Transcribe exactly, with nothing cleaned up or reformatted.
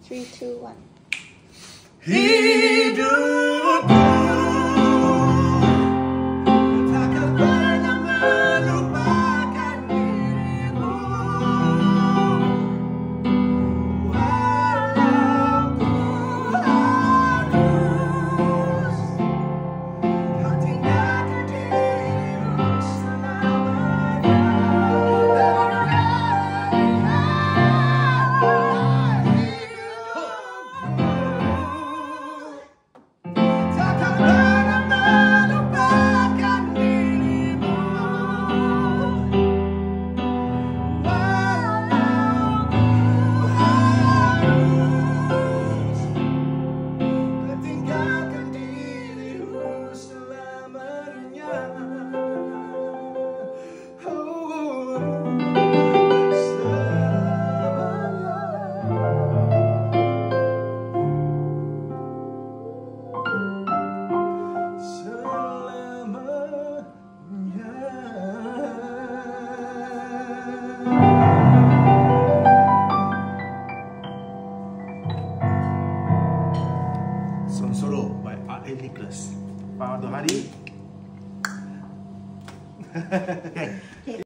three, two, one. Hidupku takkan pernah melupakan dirimu, walau ku harus tinggalkan dirimu selamanya. Takkan pernah melupakan dirimu, walau ku harus tinggalkan dirimu selamanya. Oh, Sonsodo by Arddley plus Fara Dolhadi.